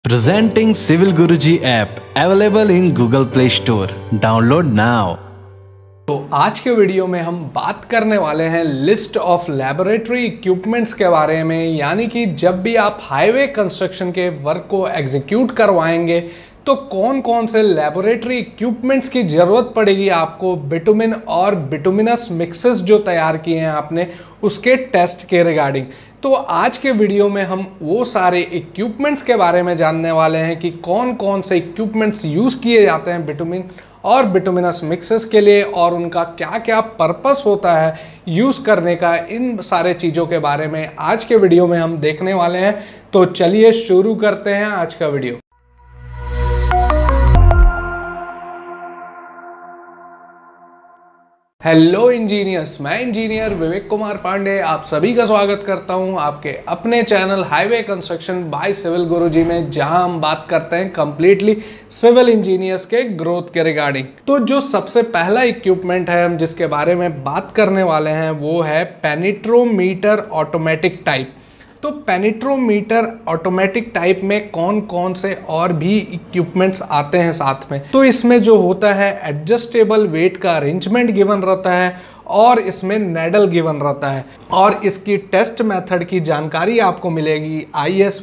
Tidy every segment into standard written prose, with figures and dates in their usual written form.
Presenting Civil Guruji app available in Google Play Store. Download now. तो आज के video में हम बात करने वाले हैं लिस्ट ऑफ लैबोरेटरी इक्विपमेंट्स के बारे में। यानी कि जब भी आप हाईवे कंस्ट्रक्शन के वर्क को एग्जीक्यूट करवाएंगे तो कौन कौन से लैबोरेटरी इक्विपमेंट्स की ज़रूरत पड़ेगी आपको बिटुमिन और बिटुमिनस मिक्सेस जो तैयार किए हैं आपने उसके टेस्ट के रिगार्डिंग। तो आज के वीडियो में हम वो सारे इक्विपमेंट्स के बारे में जानने वाले हैं कि कौन कौन से इक्विपमेंट्स यूज़ किए जाते हैं बिटुमिन और बिटुमिनस मिक्सेस के लिए और उनका क्या क्या पर्पस होता है यूज़ करने का। इन सारे चीज़ों के बारे में आज के वीडियो में हम देखने वाले हैं। तो चलिए शुरू करते हैं आज का वीडियो। हेलो इंजीनियर्स, मैं इंजीनियर विवेक कुमार पांडे आप सभी का स्वागत करता हूं आपके अपने channel highway construction by civil Guruji में, जहां हम बात करते हैं कंप्लीटली सिविल इंजीनियर्स के ग्रोथ के रिगार्डिंग। तो जो सबसे पहला इक्विपमेंट है हम जिसके बारे में बात करने वाले हैं वो है पेनिट्रोमीटर ऑटोमेटिक टाइप। तो पेनिट्रोमीटर ऑटोमेटिक टाइप में कौन कौन से और भी इक्विपमेंट्स आते हैं साथ में। तो इसमें जो होता है एडजस्टेबल वेट का अरेंजमेंट गिवन रहता है और इसमें नेडल गिवन रहता है और इसकी टेस्ट मेथड की जानकारी आपको मिलेगी IS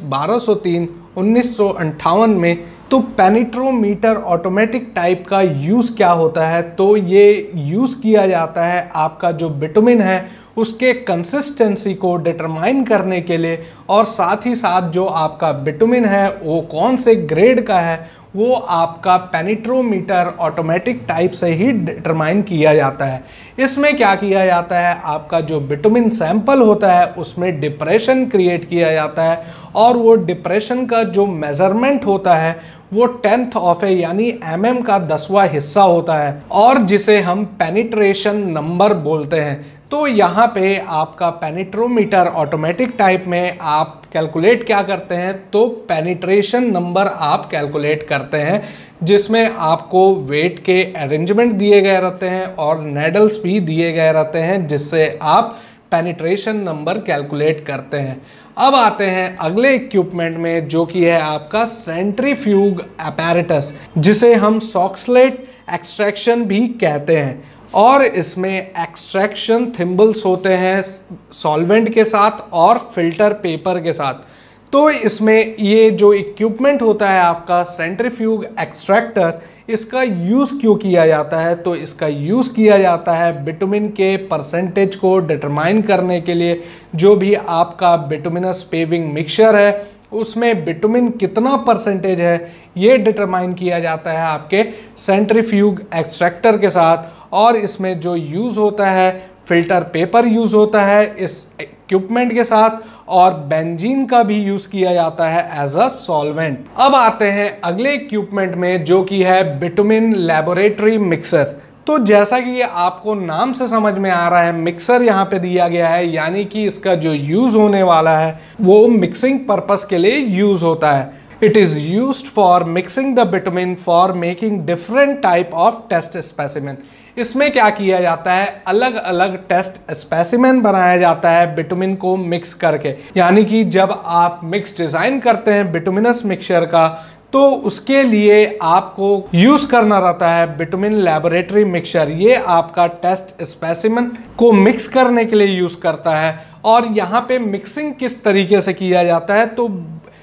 1203/1958 में। तो पेनिट्रोमीटर ऑटोमेटिक टाइप का यूज़ क्या होता है, तो ये यूज़ किया जाता है आपका जो बिटुमिन है उसके कंसिस्टेंसी को डिटरमाइन करने के लिए और साथ ही साथ जो आपका बिटुमिन है वो कौन से ग्रेड का है वो आपका पेनिट्रोमीटर ऑटोमेटिक टाइप से ही डिटरमाइन किया जाता है। इसमें क्या किया जाता है, आपका जो बिटुमिन सैंपल होता है उसमें डिप्रेशन क्रिएट किया जाता है और वो डिप्रेशन का जो मेजरमेंट होता है वो 10th ऑफ ए यानी mm का 10वां हिस्सा होता है और जिसे हम पेनिट्रेशन नंबर बोलते हैं। तो यहाँ पे आपका पेनिट्रोमीटर ऑटोमेटिक टाइप में आप कैलकुलेट क्या करते हैं, तो पेनिट्रेशन नंबर आप कैलकुलेट करते हैं जिसमें आपको वेट के अरेंजमेंट दिए गए रहते हैं और नेडल्स भी दिए गए रहते हैं जिससे आप पेनिट्रेशन नंबर कैलकुलेट करते हैं। अब आते हैं अगले इक्विपमेंट में जो कि है आपका सेंट्रीफ्यूग अपैरेटस, जिसे हम सॉक्सलेट एक्सट्रैक्शन भी कहते हैं और इसमें एक्सट्रैक्शन थिम्बल्स होते हैं सॉल्वेंट के साथ और फिल्टर पेपर के साथ। तो इसमें ये जो इक्विपमेंट होता है आपका सेंट्रीफ्यूग एक्सट्रैक्टर, इसका यूज़ क्यों किया जाता है, तो इसका यूज़ किया जाता है बिटुमिन के परसेंटेज को डिटरमाइन करने के लिए। जो भी आपका बिटुमिनस पेविंग मिक्सचर है उसमें बिटुमिन कितना परसेंटेज है ये डिटरमाइन किया जाता है आपके सेंट्रीफ्यूग एक्सट्रैक्टर के साथ। और इसमें जो यूज़ होता है फिल्टर पेपर यूज़ होता है इस इक्विपमेंट के साथ और बेंजीन का भी यूज़ किया जाता है एज अ सॉल्वेंट। अब आते हैं अगले इक्विपमेंट में जो कि है बिटुमिन लैबोरेटरी मिक्सर। तो जैसा कि ये आपको नाम से समझ में आ रहा है, मिक्सर यहाँ पे दिया गया है, यानी कि इसका जो यूज़ होने वाला है वो मिक्सिंग पर्पस के लिए यूज़ होता है। It is used for mixing the bitumen for making different type of test specimen। इसमें क्या किया जाता है, अलग अलग टेस्ट स्पेसिमेन बनाया जाता है बिटुमिन को मिक्स करके। यानी कि जब आप मिक्स डिज़ाइन करते हैं बिटुमिनस मिक्सचर का तो उसके लिए आपको यूज़ करना रहता है बिटुमिन लैबोरेटरी मिक्सचर। ये आपका टेस्ट स्पेसिमेन को मिक्स करने के लिए यूज़ करता है। और यहाँ पे मिक्सिंग किस तरीके से किया जाता है, तो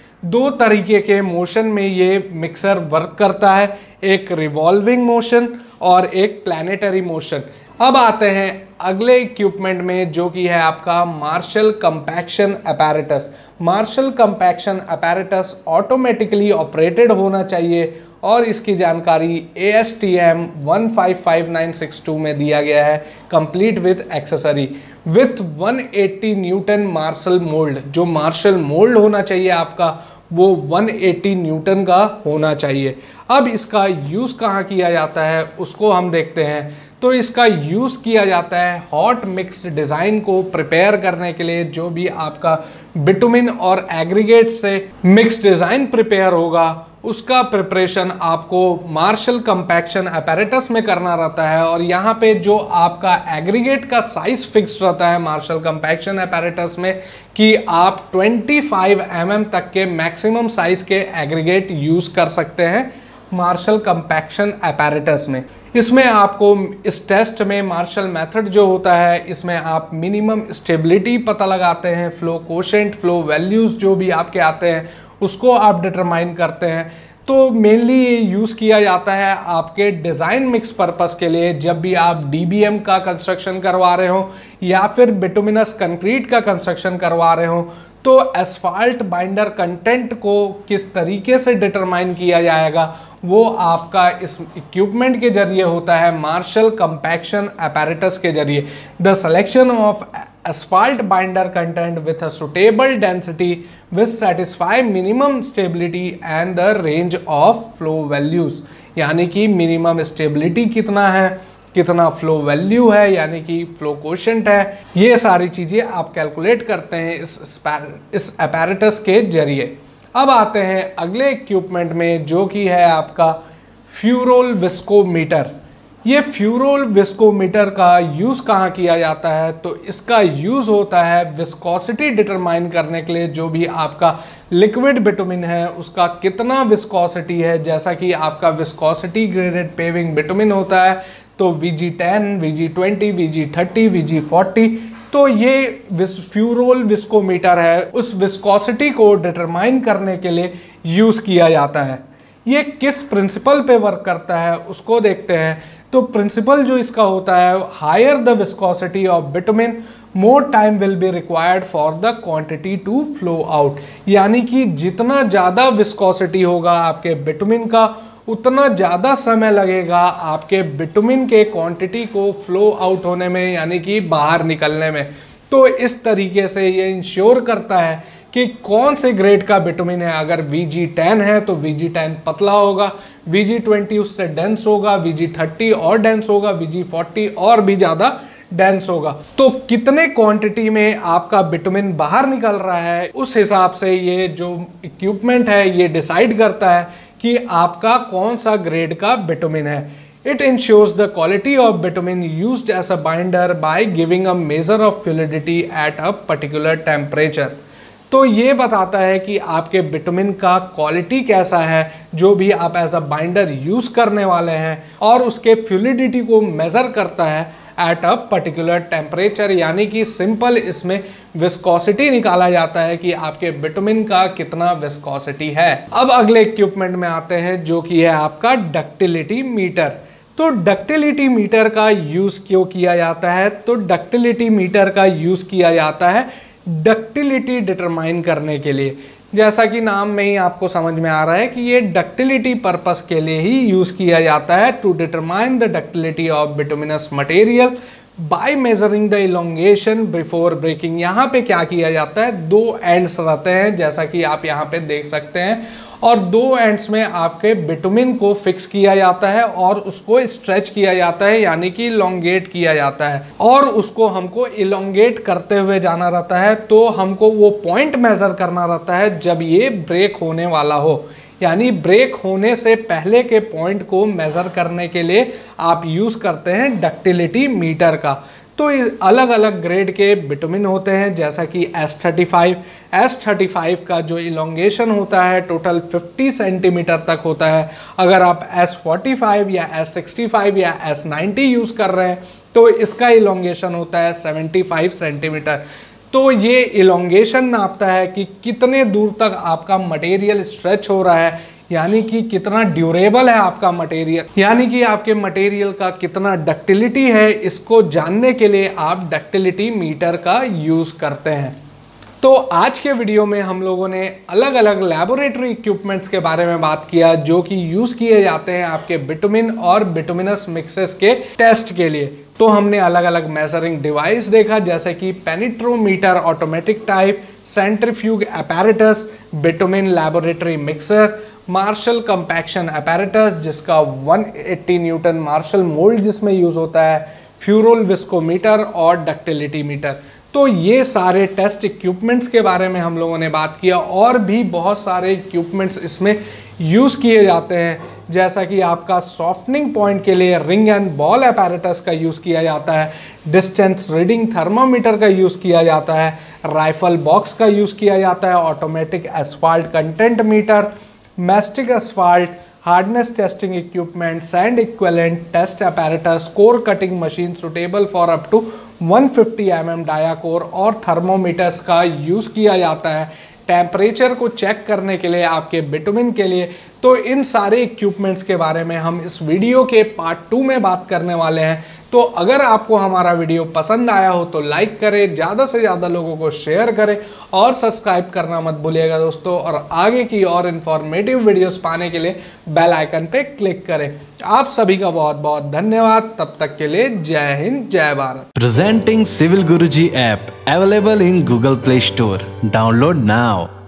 दो तरीके के मोशन में ये मिक्सर वर्क करता है, एक रिवॉल्विंग मोशन और एक प्लैनेटरी मोशन। अब आते हैं अगले इक्विपमेंट में जो कि है आपका Marshall compaction apparatus. Marshall compaction apparatus automatically operated होना चाहिए और इसकी जानकारी ASTM 155962 में दिया गया है, complete with accessory with 180 newton Marshall mould. जो मार्शल मोल्ड होना चाहिए आपका वो 180 न्यूटन का होना चाहिए। अब इसका यूज़ कहाँ किया जाता है उसको हम देखते हैं। तो इसका यूज़ किया जाता है हॉट मिक्स डिज़ाइन को प्रिपेयर करने के लिए। जो भी आपका बिटुमिन और एग्रीगेट से मिक्स डिज़ाइन प्रिपेयर होगा उसका प्रिपरेशन आपको मार्शल कंपैक्शन अपैरेटस में करना रहता है। और यहाँ पे जो आपका एग्रीगेट का साइज फिक्स रहता है मार्शल कंपैक्शन अपैरेटस में कि आप 25 mm तक के मैक्सिमम साइज के एग्रीगेट यूज कर सकते हैं मार्शल कंपैक्शन अपैरेटस में। इसमें आपको इस टेस्ट में मार्शल मेथड जो होता है इसमें आप मिनिमम स्टेबिलिटी पता लगाते हैं, फ्लो कोशेंट, फ्लो वैल्यूज जो भी आपके आते हैं उसको आप डिटरमाइन करते हैं। तो मेनली ये यूज़ किया जाता है आपके डिज़ाइन मिक्स पर्पस के लिए, जब भी आप डीबीएम का कंस्ट्रक्शन करवा रहे हो या फिर बिटुमिनस कंक्रीट का कंस्ट्रक्शन करवा रहे हो, तो एस्फाल्ट बाइंडर कंटेंट को किस तरीके से डिटरमाइन किया जाएगा वो आपका इस इक्विपमेंट के जरिए होता है, मार्शल कंपैक्शन अपैरेटस के जरिए। The selection of asphalt binder content with a suitable density which satisfy minimum stability and the range of flow values, यानी कि मिनिमम स्टेबिलिटी कितना है, कितना फ्लो वैल्यू है, यानी कि फ्लो कोशेंट है, ये सारी चीज़ें आप कैलकुलेट करते हैं इस अपैरेटस के जरिए। अब आते हैं अगले इक्विपमेंट में जो कि है आपका फ्यूरोल विस्कोमीटर। ये फ्यूरोल विस्कोमीटर का यूज़ कहाँ किया जाता है, तो इसका यूज़ होता है विस्कोसिटी डिटरमाइन करने के लिए। जो भी आपका लिक्विड बिटुमिन है उसका कितना विस्कोसिटी है, जैसा कि आपका विस्कोसिटी ग्रेडेड पेविंग बिटुमिन होता है तो VG10, VG20, VG30, VG40, तो ये फ्यूरोल विस्कोमीटर है, उस विस्कोसिटी को डिटरमाइन करने के लिए यूज़ किया जाता है। ये किस प्रिंसिपल पे वर्क करता है उसको देखते हैं। तो प्रिंसिपल जो इसका होता है, higher the viscosity of bitumen more time will be required for the quantity to flow out, यानी कि जितना ज़्यादा विस्कोसिटी होगा आपके बिटुमिन का उतना ज़्यादा समय लगेगा आपके बिटुमिन के क्वांटिटी को फ्लो आउट होने में, यानी कि बाहर निकलने में। तो इस तरीके से ये इंश्योर करता है कि कौन से ग्रेड का बिटुमिन है। अगर VG10 है तो VG10 पतला होगा, VG20 उससे डेंस होगा, VG30 और डेंस होगा, VG40 और भी ज़्यादा डेंस होगा। तो कितने क्वांटिटी में आपका बिटुमिन बाहर निकल रहा है उस हिसाब से ये जो इक्विपमेंट है ये डिसाइड करता है कि आपका कौन सा ग्रेड का बिटुमिन है। It ensures the quality of bitumen used as a binder by giving a measure of fluidity at a particular temperature। तो ये बताता है कि आपके बिटुमिन का क्वालिटी कैसा है जो भी आप एज अ बाइंडर यूज़ करने वाले हैं, और उसके फ्लूइडिटी को मेज़र करता है एट अ पर्टिकुलर टेम्परेचर, यानी कि सिंपल इसमें विस्कोसिटी निकाला जाता है कि आपके बिटुमिन का कितना विस्कोसिटी है। अब अगले इक्विपमेंट में आते हैं जो कि है आपका डक्टिलिटी मीटर। तो डक्टिलिटी मीटर का यूज़ क्यों किया जाता है, तो डक्टिलिटी मीटर का यूज़ किया जाता है डक्टिलिटी डिटरमाइन करने के लिए। जैसा कि नाम में ही आपको समझ में आ रहा है कि ये डक्टिलिटी पर्पस के लिए ही यूज़ किया जाता है, to determine the ductility of bituminous material by measuring the elongation before breaking. यहाँ पे क्या किया जाता है, दो एंड्स रहते हैं जैसा कि आप यहाँ पे देख सकते हैं, और दो एंड्स में आपके बिटुमिन को फिक्स किया जाता है और उसको स्ट्रेच किया जाता है, यानी कि इलोंगेट किया जाता है, और उसको हमको इलोंगेट करते हुए जाना रहता है। तो हमको वो पॉइंट मेजर करना रहता है जब ये ब्रेक होने वाला हो, यानी ब्रेक होने से पहले के पॉइंट को मेजर करने के लिए आप यूज़ करते हैं डक्टिलिटी मीटर का। तो अलग अलग ग्रेड के बिटुमिन होते हैं, जैसा कि S35 का जो इलोंगेशन होता है टोटल 50 सेंटीमीटर तक होता है। अगर आप S45 या S65 या S90 यूज़ कर रहे हैं तो इसका इलोंगेशन होता है 75 सेंटीमीटर। तो ये इलोंगेशन नापता है कि कितने दूर तक आपका मटेरियल स्ट्रेच हो रहा है, यानी कि कितना ड्यूरेबल है आपका मटेरियल, यानी कि आपके मटेरियल का कितना डक्टिलिटी है। इसको जानने के लिए आप डक्टिलिटी मीटर का यूज़ करते हैं। तो आज के वीडियो में हम लोगों ने अलग अलग लैबोरेटरी इक्विपमेंट्स के बारे में बात किया जो कि यूज़ किए जाते हैं आपके बिटुमिन और बिटुमिनस मिक्सेस के टेस्ट के लिए। तो हमने अलग अलग मेजरिंग डिवाइस देखा, जैसे कि penetrometer automatic type, centrifuge apparatus, bitumen laboratory mixer, Marshall compaction apparatus जिसका 180 न्यूटन मार्शल मोल्ड जिसमें यूज़ होता है, फ्यूरोल विस्कोमीटर और डक्टिलिटी मीटर। तो ये सारे टेस्ट इक्विपमेंट्स के बारे में हम लोगों ने बात किया, और भी बहुत सारे इक्विपमेंट्स इसमें यूज़ किए जाते हैं, जैसा कि आपका सॉफ्टनिंग पॉइंट के लिए रिंग एंड बॉल अपैरेटस का यूज़ किया जाता है, डिस्टेंस रीडिंग थर्मामीटर का यूज़ किया जाता है, राइफल बॉक्स का यूज़ किया जाता है, automatic asphalt content meter, mastic asphalt, hardness testing equipment, sand equivalent test apparatus, core cutting machine suitable for up to 150 mm dia core और थर्मोमीटर्स का यूज़ किया जाता है टेम्परेचर को चेक करने के लिए आपके बिटुमिन के लिए। तो इन सारे इक्विपमेंट्स के बारे में हम इस वीडियो के पार्ट 2 में बात करने वाले हैं। तो अगर आपको हमारा वीडियो पसंद आया हो तो लाइक करें, ज़्यादा से ज़्यादा लोगों को शेयर करें और सब्सक्राइब करना मत भूलिएगा दोस्तों। और आगे की और इन्फॉर्मेटिव वीडियोस पाने के लिए बेल आइकन पे क्लिक करें। आप सभी का बहुत बहुत धन्यवाद। तब तक के लिए जय हिंद, जय Bharat. Presenting Civil Guruji app available in Google Play Store. Download now.